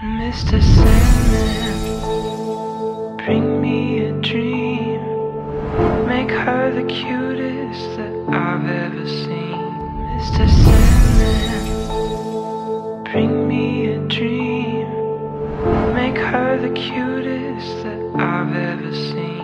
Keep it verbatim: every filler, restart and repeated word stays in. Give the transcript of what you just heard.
Mister Sandman, bring me a dream. Make her the cutest that I've ever seen. Mister Sandman, bring me a dream. Make her the cutest that I've ever seen.